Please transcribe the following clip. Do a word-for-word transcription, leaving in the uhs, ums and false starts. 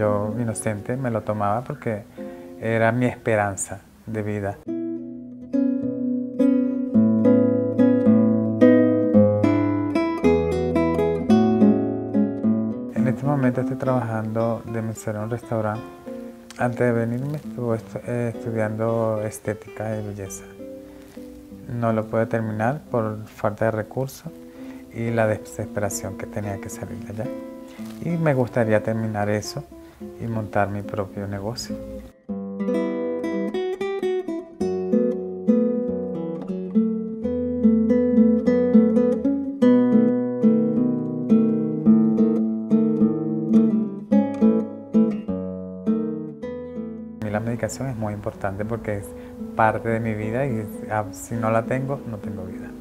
yo inocente me lo tomaba porque era mi esperanza de vida. En este momento estoy trabajando de mesero en un restaurante. Antes de venirme estuve estudiando estética y belleza. No lo pude terminar por falta de recursos y la desesperación que tenía que salir de allá. Y me gustaría terminar eso y montar mi propio negocio. A mí la medicación es muy importante porque es parte de mi vida y si no la tengo, no tengo vida.